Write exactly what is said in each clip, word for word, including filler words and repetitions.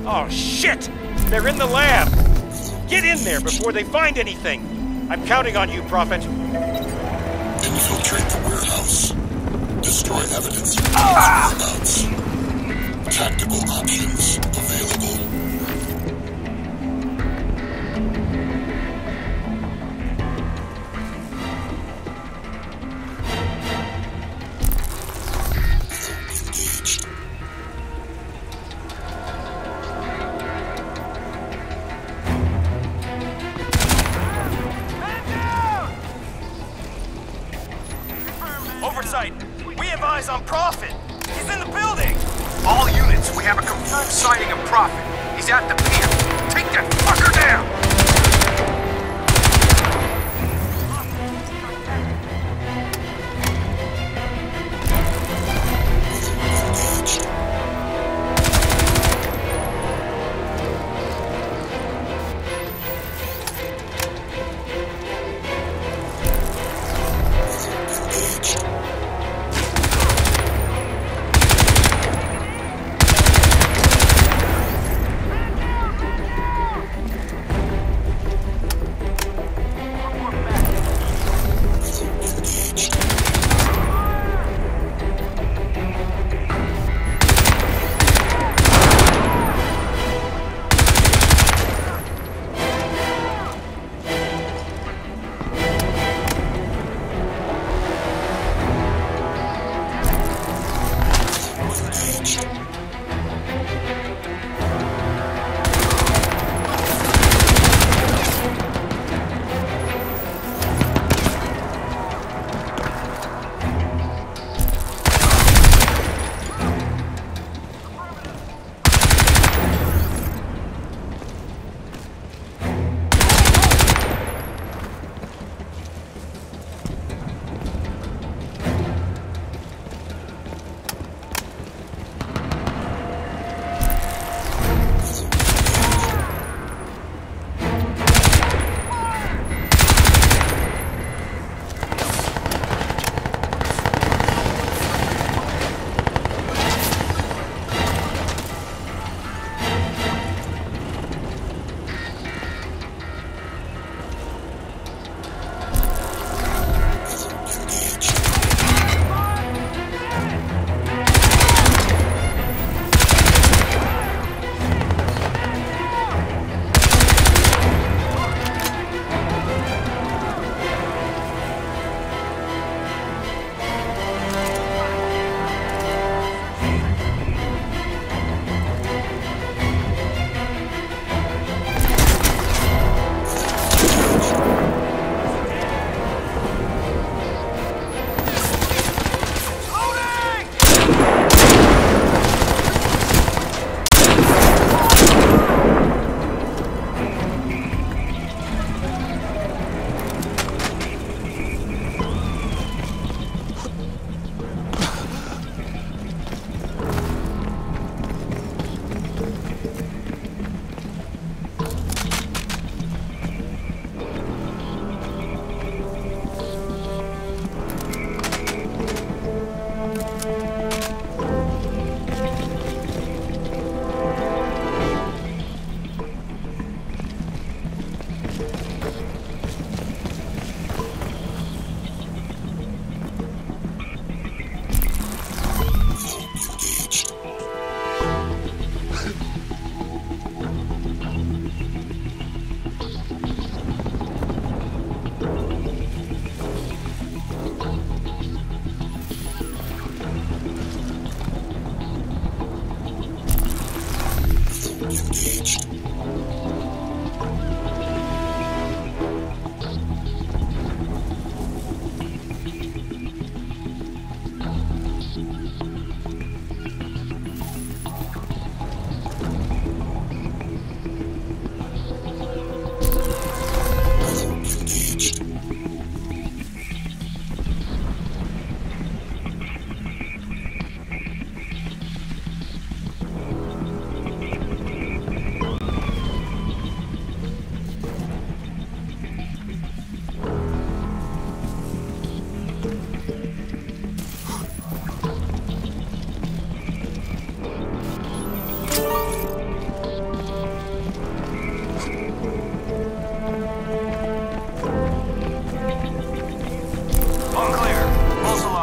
Oh, shit! They're in the lab! Get in there before they find anything! I'm counting on you, Prophet. Infiltrate the warehouse. Destroy evidence of ah! whereabouts. Tactical options available. Engaged. Oversight! We have eyes on Prophet! He's in the building! All units, we have a confirmed sighting of Prophet. He's at the pier. Take that fucker down!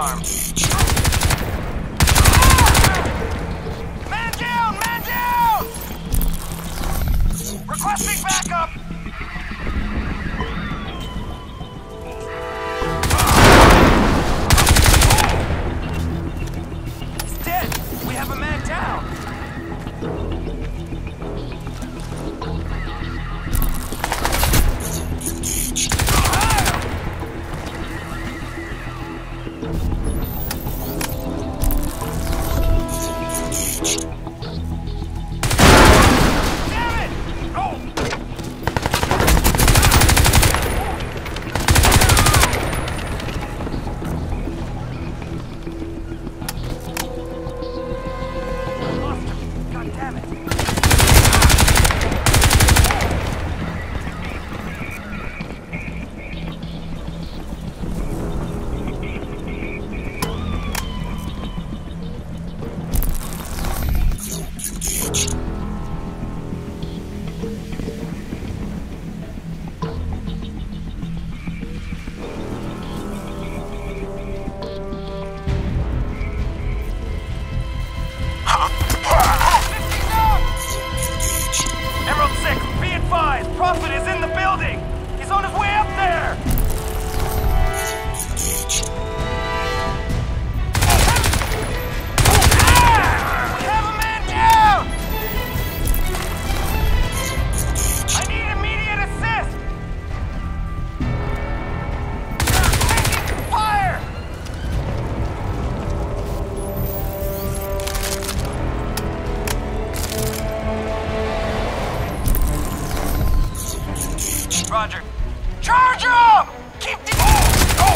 alarm. Man down! Man down! Requesting backup! He's dead! We have a man down! Prophet is in the building! He's on his way up there! Ah! We have a man down! I need immediate assist! Taking fire! Roger. Charge him! Keep the... Oh! Oh!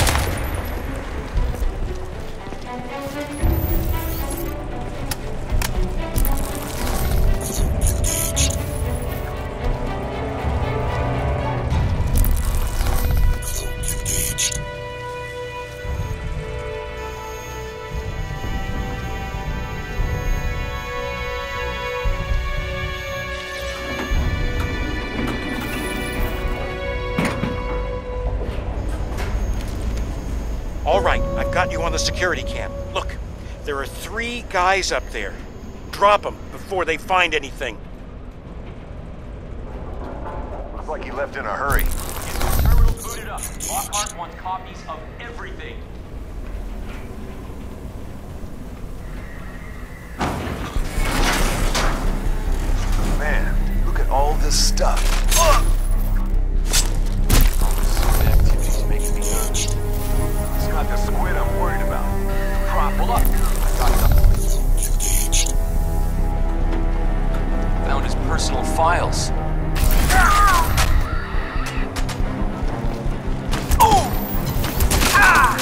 All right, I've got you on the security cam. Look, there are three guys up there. Drop them before they find anything. Looks like he left in a hurry. Get the terminal booted up. Lockhart wants copies of everything. Man, look at all this stuff. Ugh! Activity's making me nuts. It's not the squid I'm worried about. Prop, hold up. I got something. Found his personal files. Oh! Ah!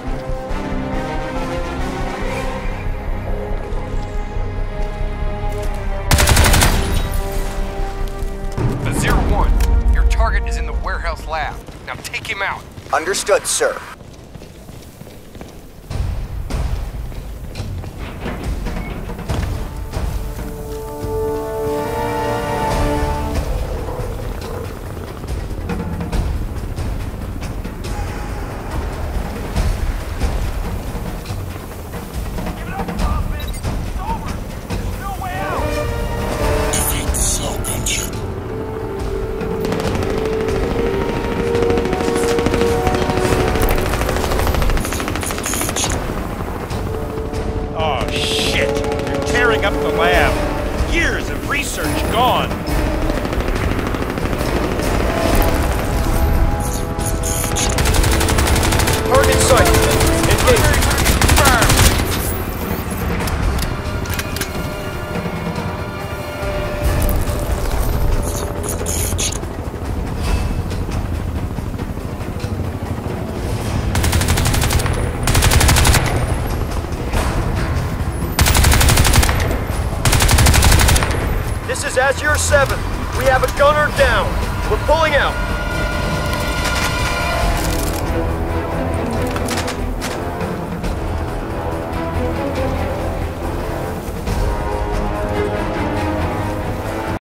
The zero one, your target is in the warehouse lab. Now take him out. Understood, sir. Defeat the cell gunship. Oh, shit! They're tearing up the lab. Years of research gone. Target sight. Engage. This is Azure seven. We have a gunner down. We're pulling out.